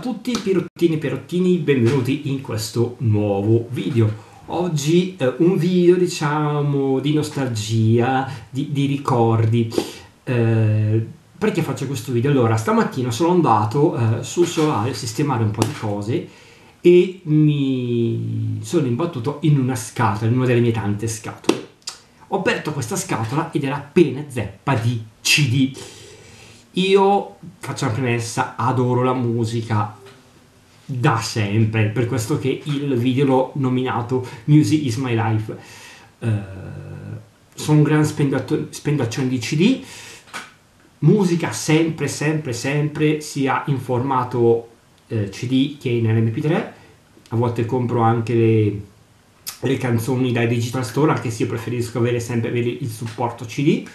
tutti pirottini e pirottini, benvenuti in questo nuovo video. Oggi un video diciamo di nostalgia, di ricordi. Perché faccio questo video? Allora, stamattina sono andato sul solare a sistemare un po' di cose e mi sono imbattuto in una scatola, in una delle mie tante scatole. Ho aperto questa scatola ed era piena zeppa di CD. Io, faccio una premessa, adoro la musica da sempre, per questo che il video l'ho nominato Music is my life. Sono un gran spendaccione di CD, musica sempre, sia in formato CD che in MP3. A volte compro anche le canzoni dai digital store, anche se io preferisco sempre avere il supporto CD.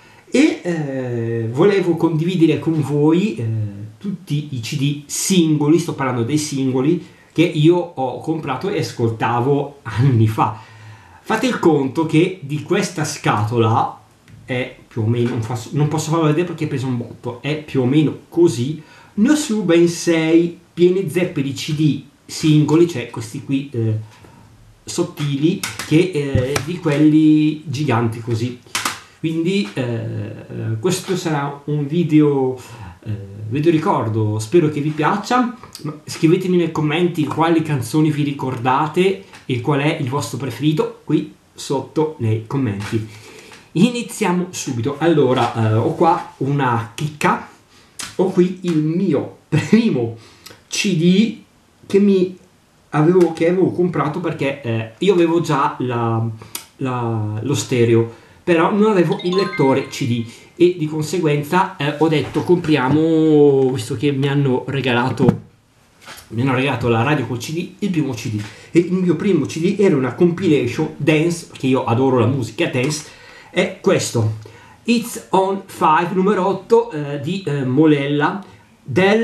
E volevo condividere con voi tutti i CD singoli, sto parlando dei singoli che io ho comprato e ascoltavo anni fa. Fate il conto che di questa scatola è più o meno, non posso farlo vedere perché pesa un botto, è più o meno così, ne ho su ben 6 piene zeppe di CD singoli, cioè questi qui sottili, che di quelli giganti così. Quindi questo sarà un video ricordo, spero che vi piaccia. Scrivetemi nei commenti quali canzoni vi ricordate e qual è il vostro preferito qui sotto nei commenti. Iniziamo subito. Allora, ho qua una chicca, ho qui il mio primo CD che avevo comprato perché io avevo già lo stereo, però non avevo il lettore CD e di conseguenza ho detto compriamo, visto che mi hanno regalato la radio col CD, il primo CD. E il mio primo CD era una compilation dance, perché io adoro la musica dance, è questo It's on 5 numero 8 di Molella del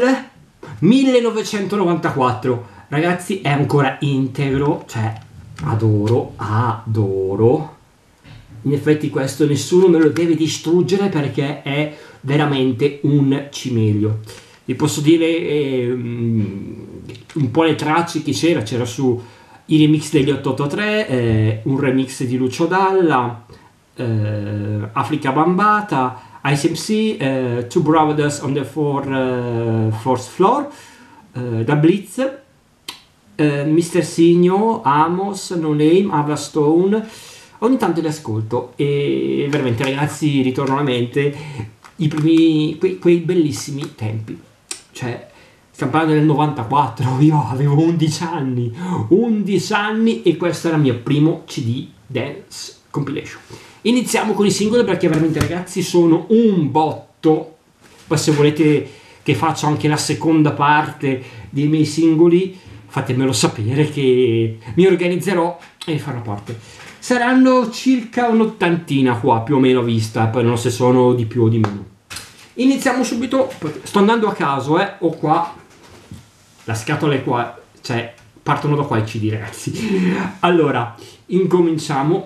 1994. Ragazzi, è ancora integro, cioè adoro. In effetti questo nessuno me lo deve distruggere perché è veramente un cimelio. Vi posso dire un po' le tracce che c'era su i remix degli 883, un remix di Lucio Dalla, Africa Bambata, Ice MC, Two Brothers on the Fourth Floor, Da Blitz, Mr. Signo, Amos, No Name, Ava Stone. Ogni tanto li ascolto e veramente, ragazzi, ritorno alla mente quei bellissimi tempi. Cioè, stiamo parlando del 94, io avevo 11 anni e questo era il mio primo CD dance compilation. Iniziamo con i singoli perché veramente, ragazzi, sono un botto. Poi se volete che faccia anche la seconda parte dei miei singoli, fatemelo sapere che mi organizzerò e farò parte. Saranno circa un'ottantina qua, più o meno a vista, poi non so se sono di più o di meno. Iniziamo subito, sto andando a caso, ho qua, la scatola è qua, cioè partono da qua i CD, ragazzi. Allora, incominciamo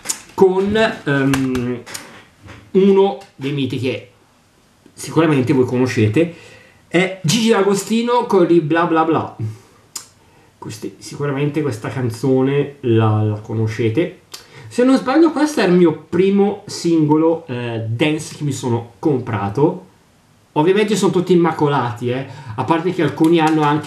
con uno dei miti che sicuramente voi conoscete, è Gigi D'Agostino con il Bla Bla Bla. Sicuramente questa canzone la conoscete. Se non sbaglio questo è il mio primo singolo dance che mi sono comprato. Ovviamente sono tutti immacolati, a parte che alcuni hanno anche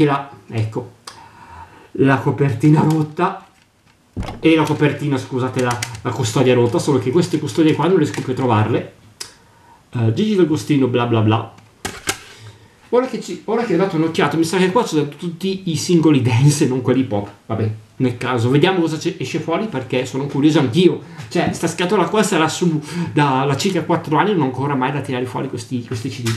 la copertina rotta e la copertina, scusate, la custodia rotta, solo che queste custodie qua non riesco più a trovarle. Gigi D'Agostino Bla Bla Bla. Ora che ho dato un'occhiata, mi sa che qua ci sono tutti i singoli dance e non quelli pop. Vabbè, nel caso, vediamo cosa esce fuori perché sono curioso anch'io. Cioè, sta scatola qua sarà su da circa 4 anni e non ho ancora mai da tirare fuori questi CD.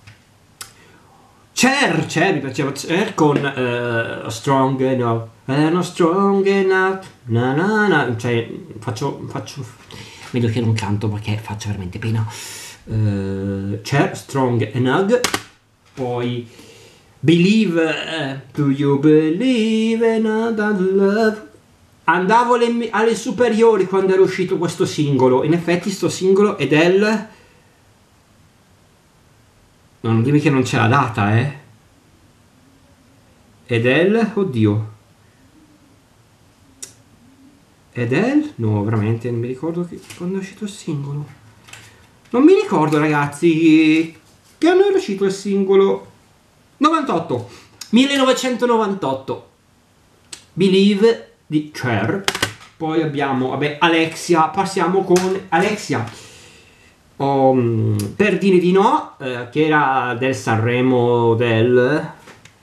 Cher, mi piaceva Cher con Strong Enough, not strong enough, na na na. Cioè, faccio meglio che non canto perché faccio veramente pena. Cher, Strong Enough. Poi Believe, do you believe in love? Andavo alle superiori quando era uscito questo singolo. In effetti sto singolo è del... No, non dimmi che non c'è la data, Adele, oddio. Adele? No, veramente non mi ricordo quando è uscito il singolo. Non mi ricordo, ragazzi, che anno era uscito il singolo. 1998. Believe di Cher. Poi abbiamo, vabbè, Alexia. Passiamo con Alexia. Per dire di no, che era del Sanremo del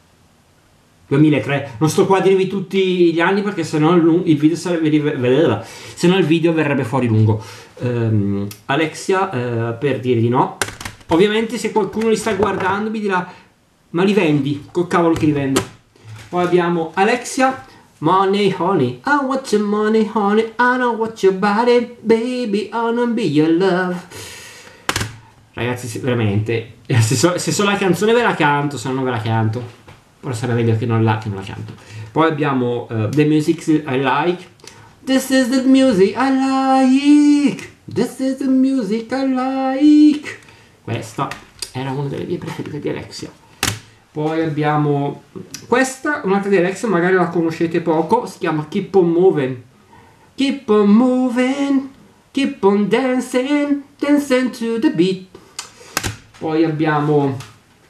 2003. Non sto qua a dirvi tutti gli anni perché sennò il video sarebbe, se no il video verrebbe fuori lungo. Alexia, per dire di no. Ovviamente se qualcuno li sta guardando mi dirà: ma li vendi? Col cavolo che li vendo. Poi abbiamo Alexia. Money honey, I want your money honey, I don't want your body, baby, I wanna be your love. Ragazzi, veramente, se so la canzone ve la canto, se no non ve la canto. Però sarebbe meglio che non la canto. Poi abbiamo The Music I Like. This is the music I like. This is the music I like. Questa era una delle mie preferite di Alexia. Poi abbiamo questa, un'altra di Alexia, magari la conoscete poco, si chiama Keep on Moving. Keep on moving, keep on dancing, dancing to the beat. Poi abbiamo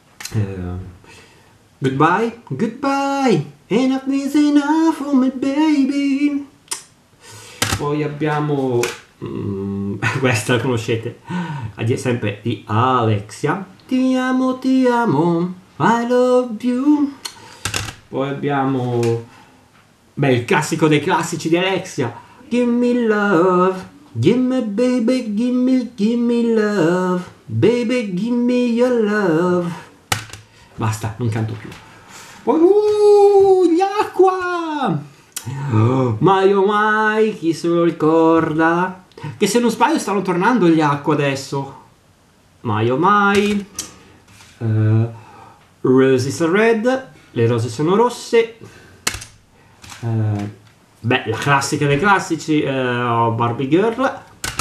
Goodbye, goodbye, enough is enough for me baby. Poi abbiamo questa la conoscete, sempre di Alexia. Ti amo, I love you. Poi abbiamo il classico dei classici di Alexia. Give me love, give me baby, give me love, baby give me your love. Basta, non canto più. Poi gli Aqua. Mai oh mai, chi se lo ricorda? Che se non sbaglio stanno tornando gli Aqua adesso. Mai oh mai. Roses are red, le rose sono rosse. La classica dei classici, Barbie Girl.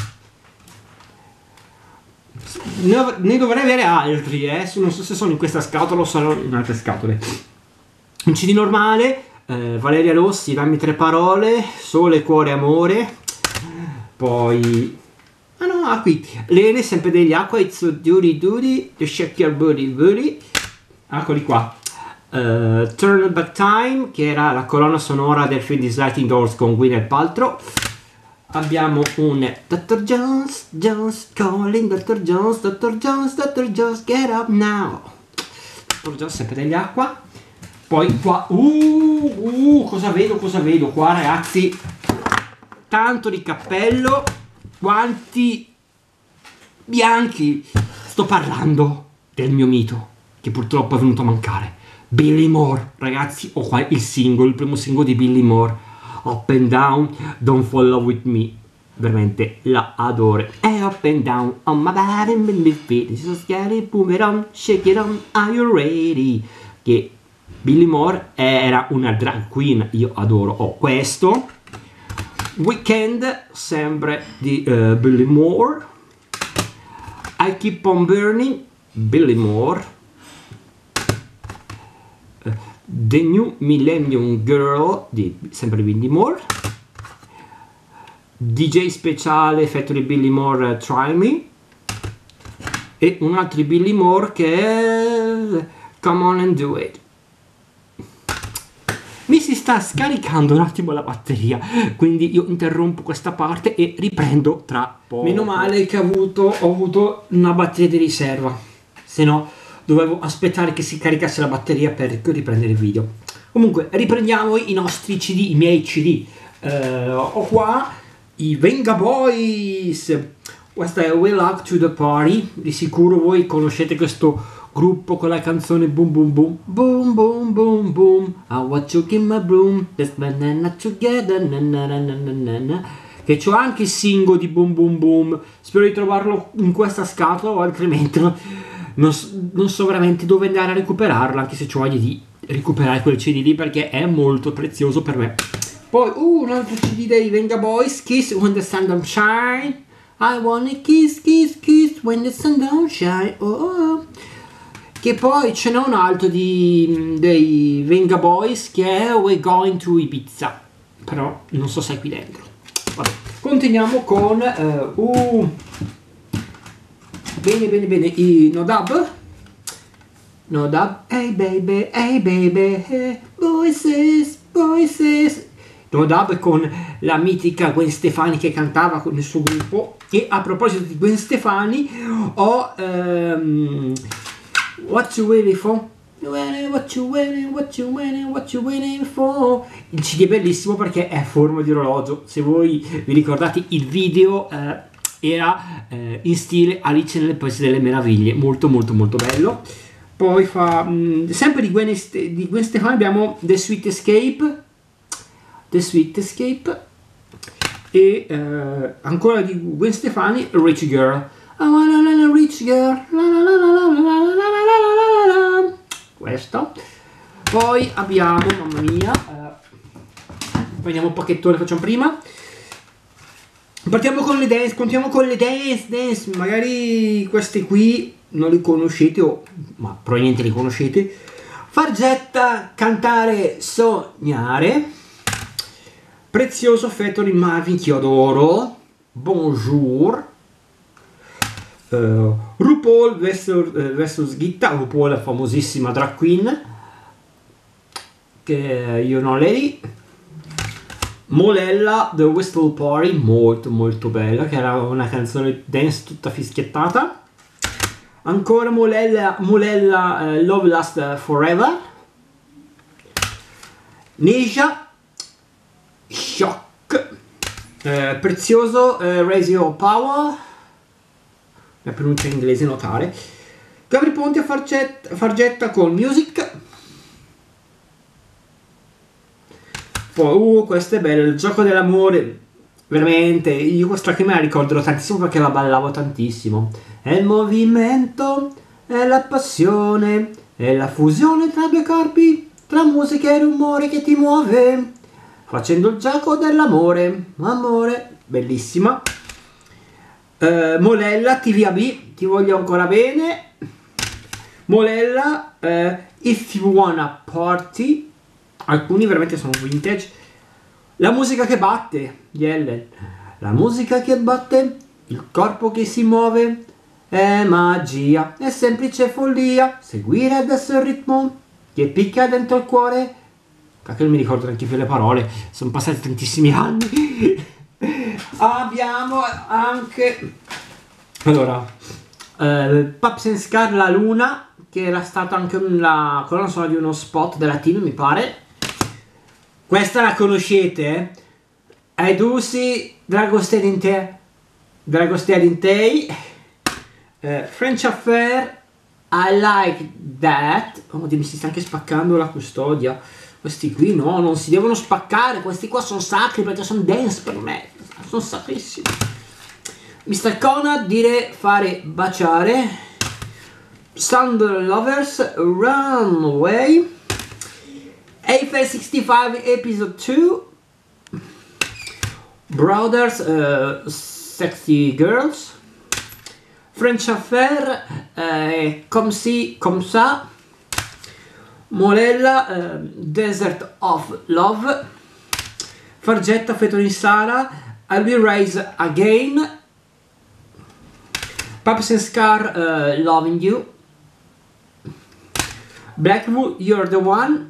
Ne dovrei avere altri, non so se sono in questa scatola o sono in altre scatole. Un CD normale, Valeria Rossi, Dammi tre parole, Sole, cuore, amore. Poi qui Lene, sempre degli Aqua, It's so duty duty, You shake your booty booty. Eccoli qua. Turn Back Time, che era la colonna sonora del film di Sliding Doors con Gwyneth Paltrow. Abbiamo un Dr. Jones, Jones calling, Dr. Jones, Dr. Jones, Dr. Jones, get up now. Dr. Jones, sempre degli Aqua. Poi qua, cosa vedo qua, ragazzi? Tanto di cappello, guanti bianchi. Sto parlando del mio mito, che purtroppo è venuto a mancare. Billy Moore, ragazzi, ho qua il primo singolo di Billy Moore. Up and down, don't fall in love with me. Veramente la adoro. E up and down on my body, my feet, so scary, boom it on, shake it on, are you ready? Che Billy Moore era una drag queen, io adoro. Questo Weekend, sempre di Billy Moore. I Keep on Burning, Billy Moore. The New Millennium Girl di sempre di Billy Moore. DJ speciale effetto di Billy Moore, Try Me. E un altro di Billy Moore che è Come On and Do It. Mi si sta scaricando un attimo la batteria, quindi io interrompo questa parte e riprendo tra poco. Meno male che ho avuto una batteria di riserva, se no dovevo aspettare che si caricasse la batteria per riprendere il video. Comunque riprendiamo i nostri CD, i miei CD. Ho qua i Venga Boys. Questa è We Like to the Party. Di sicuro voi conoscete questo gruppo con la canzone Boom Boom Boom. Boom Boom Boom Boom, I want you in my broom, let's banana together, na na na na na na. Che c'ho anche il singolo di Boom Boom Boom. Spero di trovarlo in questa scatola, o altrimenti non so veramente dove andare a recuperarlo, anche se ho voglia di recuperare quel CD lì perché è molto prezioso per me. Poi un altro CD dei Venga Boys, Kiss When the Sun Don't Shine. I wanna kiss, kiss, kiss when the sun don't shine. Oh, oh. che poi ce n'è un altro dei Venga Boys che è We're Going to Ibiza, però non so se è qui dentro. Vabbè, continuiamo con bene i No Dub. Hey baby, hey, voices. No Dub con la mitica Gwen Stefani che cantava con il suo gruppo. E a proposito di Gwen Stefani ho What You Waiting For? What you waiting for? Il CD è bellissimo perché è a forma di orologio. Se voi vi ricordate il video era in stile Alice nel Paese delle Meraviglie, molto bello. Poi fa sempre di Gwen Stefani abbiamo The Sweet Escape e ancora di Gwen Stefani Rich Girl. I wanna rich girl. Questo. Poi abbiamo, mamma mia, prendiamo un pacchettone, facciamo prima. Partiamo con le dance, continuiamo con le dance. Magari queste qui non li conoscete, ma probabilmente li conoscete. Fargetta, cantare, sognare. Prezioso Factory Marvin, che io adoro. Bonjour. RuPaul vs Gitta. RuPaul è la famosissima drag queen che io non lei. Molella The Whistle Party, molto bella, che era una canzone dance tutta fischiettata. Ancora Molella Love Last Forever. Neja Shock, prezioso Raise Your Power, la pronuncia in inglese notare. Gabri Ponti a Fargetta con Music. Poi questo è bello, il gioco dell'amore, veramente, io questa che me la ricorderò tantissimo perché la ballavo tantissimo. È il movimento, è la passione, è la fusione tra due corpi, tra musica e rumore che ti muove, facendo il gioco dell'amore, amore, bellissima. Molella, TVAB, ti voglio ancora bene. Molella, If You Wanna Party, alcuni veramente sono vintage. La musica che batte, Yellen. La musica che batte, il corpo che si muove, è magia, è semplice follia, seguire adesso il ritmo che picchia dentro il cuore. Cacchio, non mi ricordo neanche più le parole, sono passati tantissimi anni. Abbiamo anche allora Paps and Scar La Luna, che era stata anche la colonna sonora di uno spot della team, mi pare. Questa la conoscete, I do see Dragostea in te, French Affair, I like that. Oh, mi si sta anche spaccando la custodia. Questi qui no, non si devono spaccare, questi qua sono sacri perché sono dance per me, sono sacrissimi. Mr. Conrad, dire, fare, baciare. Thunder Lovers, Runaway. Eiffel 65 Episode 2. Brothers, Sexy Girls. French Affair, Comme Si, Comme Ça. Molella, Desert of Love. Fargetta, featuring Sara, I Will Rise Again. Paps and Scar, Loving You. Blackwood, You're the One.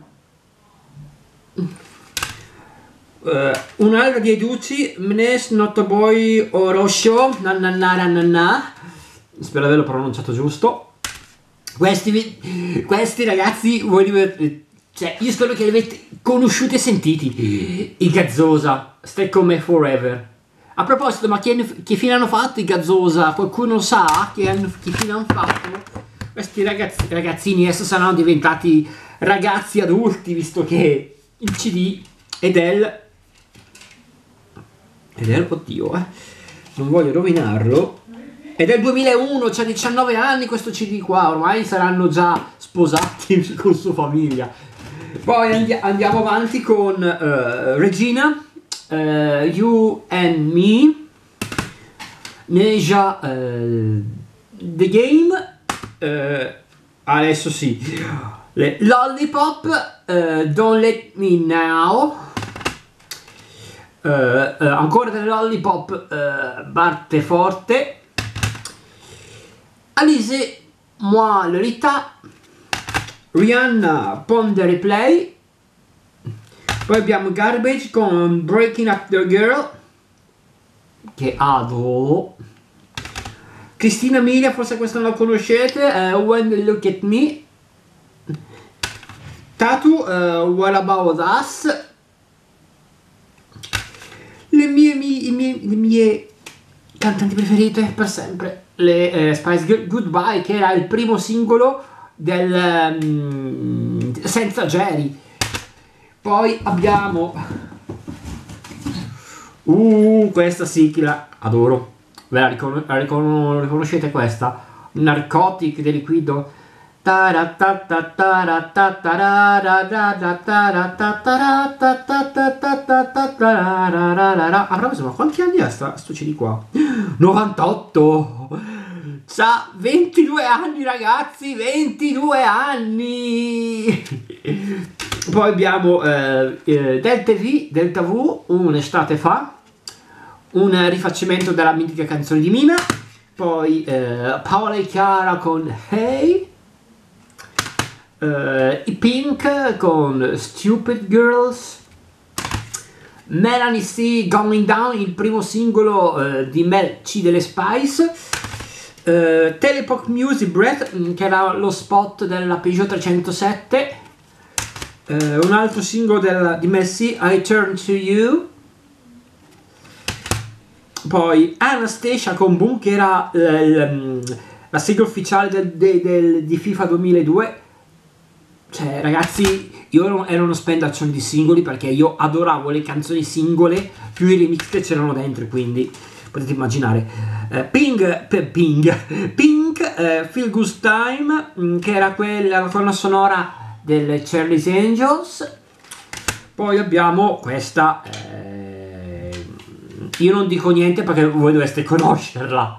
Un'altra di Educci, Mnes Notoboy Orosho, nananara. Spero di averlo pronunciato giusto. Questi ragazzi, cioè, io spero che li avete conosciuti e sentiti. I Gazzosa, Stay Con Me Forever. A proposito, ma che fine hanno fatto i Gazzosa? Qualcuno sa che fine hanno fatto? Questi ragazzini adesso saranno diventati ragazzi adulti, visto che il CD oddio, non voglio rovinarlo, è del 2001, c'ha 19 anni questo CD qua, ormai saranno già sposati con sua famiglia. Poi andiamo avanti con Regina, You and Me, Neja, The Game, adesso sì, le Lollipop, Don't Let Me Now, ancora delle Lollipop, batte forte, Alice, Moi Lolita, Rihanna, Pon the Replay, poi abbiamo Garbage con Breaking Up the Girl, che adoro, Cristina Emilia, forse questa non la conoscete, When You Look At Me, Tatu, What About Us, le mie cantanti preferite per sempre, le Spice Girl, Goodbye, che era il primo singolo del senza Jerry. Poi abbiamo questa sì che la adoro, ve la riconoscete questa? Narcotic di Liquido. Avrà preso, ma quanti anni ha sto CD qua? 98! C'ha 22 anni, ragazzi, 22 anni! Poi abbiamo Delta V, un'estate fa, un rifacimento della mitica canzone di Mina, poi Paola e Chiara con Hey, i Pink con Stupid Girls, Melanie C, Going Down, il primo singolo di Mel C delle Spice, Telepop Music Breath, che era lo spot della Peugeot 307, un altro singolo di Mel C, I Turn to You, poi Anastasia con Boom, che era la sigla ufficiale di FIFA 2002. Cioè, ragazzi, io ero uno spendaccione di singoli, perché io adoravo le canzoni singole più i remix che c'erano dentro, quindi potete immaginare. Pink, Feel Good Time, che era la colonna sonora delle Charlie's Angels. Poi abbiamo questa, io non dico niente perché voi dovreste conoscerla,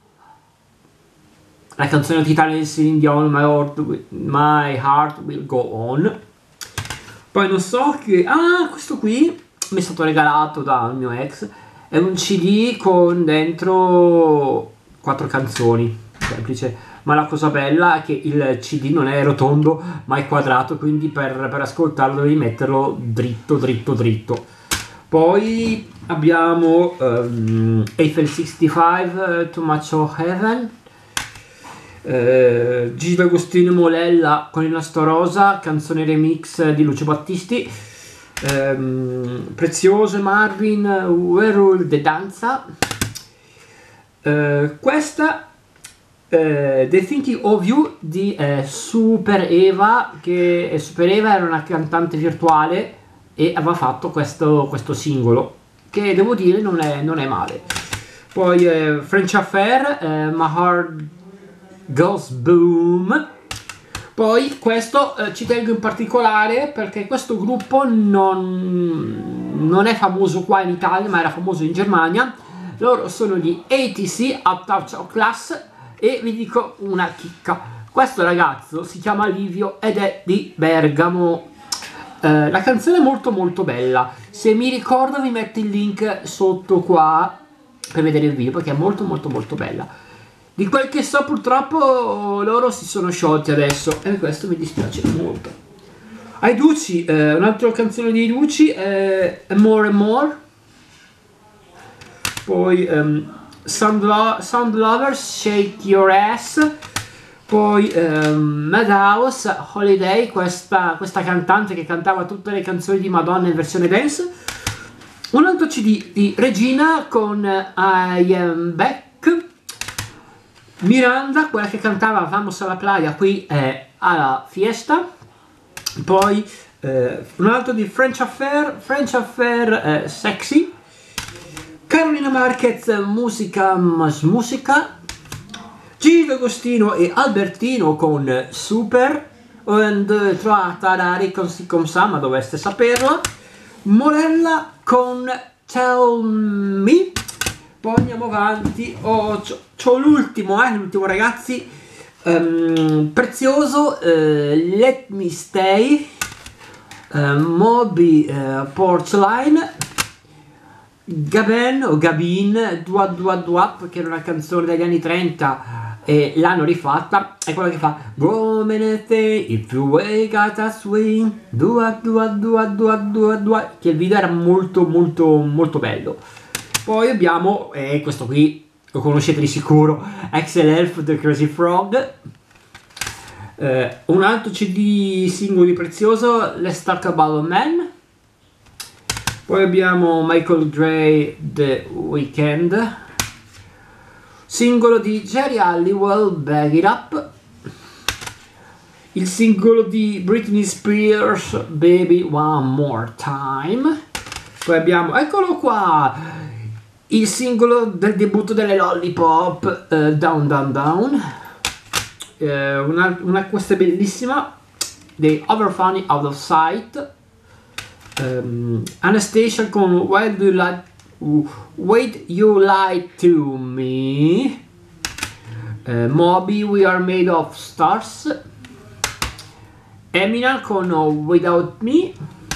la canzone titolare di Celine Dion, My Heart Will Go On. Poi non so che... questo qui mi è stato regalato dal mio ex, è un CD con dentro 4 canzoni, semplice, ma la cosa bella è che il CD non è rotondo ma è quadrato, quindi per ascoltarlo devi metterlo dritto. Poi abbiamo Eiffel 65, Too Much of Heaven, Gigi D'Agostino Molella con Il Nastro Rosa, canzone remix di Lucio Battisti, Prezioso Marvin, Werewolf the Danza, questa The Thinking of You di Super Eva, che Super Eva era una cantante virtuale e aveva fatto questo singolo, che devo dire non è male. Poi French Affair, My Heart Goes Boom. Poi questo ci tengo in particolare perché questo gruppo non è famoso qua in Italia, ma era famoso in Germania. Loro sono gli ATC, Out of Class, e vi dico una chicca: questo ragazzo si chiama Livio ed è di Bergamo. La canzone è molto bella, se mi ricordo vi metto il link sotto qua per vedere il video, perché è molto bella. Di quel che so, purtroppo loro si sono sciolti adesso e questo mi dispiace molto. Ai Duci, un'altra canzone di Duci è More and More. Poi Sound Lovers, Shake Your Ass. Poi Madhouse, Holiday, questa cantante che cantava tutte le canzoni di Madonna in versione dance. Un altro CD di Regina con I Am Back. Miranda, quella che cantava Vamos a la Playa qui alla Fiesta. Poi un altro di French Affair, Sexy. Carolina Marquez, Musica mas Musica. Gigi D'Agostino e Albertino con Super. Un, deux, trois, tarari con Si Comme Ça, ma dovreste saperla. Morella con Tell Me. Poi andiamo avanti. C'ho l'ultimo ragazzi, prezioso, Let Me Stay, Moby Porcelain, Gabin o Gabin Dua Dua Duap, che era una canzone degli anni 30 e l'hanno rifatta, è quella che fa Go Menete if you wake at a swing Dua Dua Dua Dua Dua Dua, che il video era molto molto molto bello. Poi abbiamo, questo qui lo conoscete di sicuro, Axel Elf The Crazy Frog, un altro CD singolo prezioso, Let's Talk About a Man. Poi abbiamo Michael Gray The Weeknd, singolo di Jerry Halliwell Bag It Up, il singolo di Britney Spears Baby One More Time. Poi abbiamo, eccolo qua, il singolo del debutto delle Lollipop, Down Down Down. Questa è bellissima, dei Over Funny Out of Sight. Anastasia con Why Do You Like Wait You Lie To Me. Moby We Are Made of Stars. Eminem con Without Me.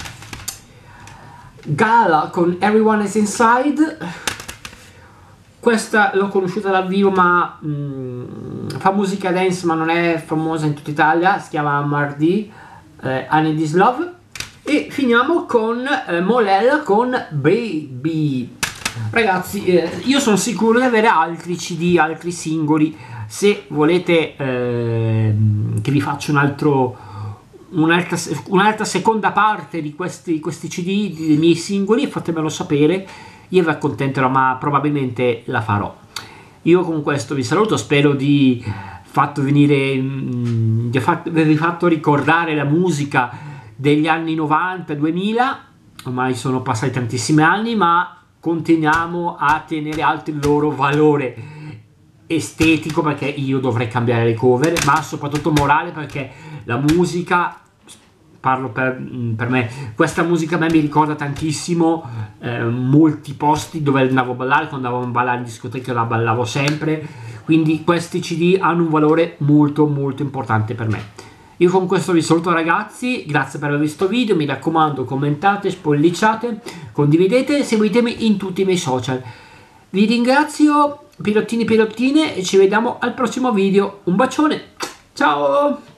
Gala con Everyone Is Inside. Questa l'ho conosciuta dal vivo, ma fa musica dance, ma non è famosa in tutta Italia. Si chiama Mardi, I Need This Love. E finiamo con Molella con Baby. Ragazzi, io sono sicuro di avere altri CD, altri singoli. Se volete che vi faccia un'altra seconda parte di questi CD, dei miei singoli, fatemelo sapere, io vi accontenterò, ma probabilmente la farò. Io con questo vi saluto, spero di avervi fatto ricordare la musica degli anni 90-2000, ormai sono passati tantissimi anni, ma continuiamo a tenere alto il loro valore estetico, perché io dovrei cambiare le cover, ma soprattutto morale, perché la musica, parlo per me, questa musica a me mi ricorda tantissimo molti posti dove andavo a ballare. Quando andavo a ballare in discoteca la ballavo sempre, quindi questi CD hanno un valore molto molto importante per me. Io con questo vi saluto ragazzi, grazie per aver visto il video, mi raccomando commentate, spolliciate, condividete, seguitemi in tutti i miei social. Vi ringrazio pilottini e pilottine e ci vediamo al prossimo video, un bacione, ciao!